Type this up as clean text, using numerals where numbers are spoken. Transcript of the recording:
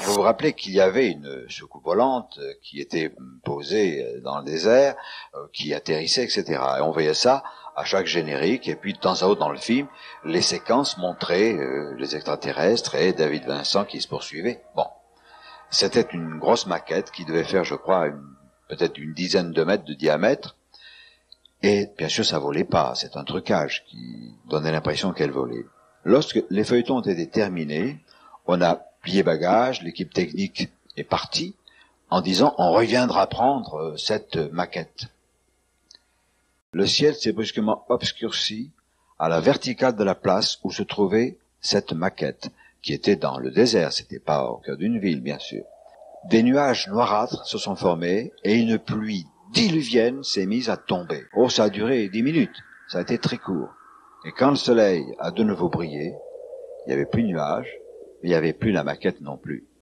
Vous vous rappelez qu'il y avait une soucoupe volante qui était posée dans le désert, qui atterrissait, etc. Et on voyait ça à chaque générique, et puis de temps à autre dans le film, les séquences montraient les extraterrestres et David Vincent qui se poursuivaient. Bon, c'était une grosse maquette qui devait faire, je crois, peut-être une dizaine de mètres de diamètre, et bien sûr ça volait pas, c'est un trucage qui donnait l'impression qu'elle volait. Lorsque les feuilletons ont été terminés, on a plié bagages, l'équipe technique est partie, en disant on reviendra prendre cette maquette. Le ciel s'est brusquement obscurci à la verticale de la place où se trouvait cette maquette, qui était dans le désert, c'était pas au cœur d'une ville, bien sûr. Des nuages noirâtres se sont formés et une pluie diluvienne s'est mise à tomber. Oh, ça a duré 10 minutes, ça a été très court. Et quand le soleil a de nouveau brillé, il n'y avait plus de nuages, mais il n'y avait plus la maquette non plus.